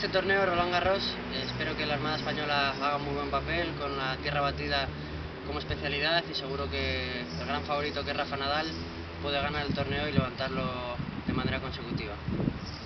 este torneo, Roland Garros, espero que la Armada Española haga un muy buen papel con la tierra batida como especialidad y seguro que el gran favorito, que es Rafa Nadal, puede ganar el torneo y levantarlo de manera consecutiva.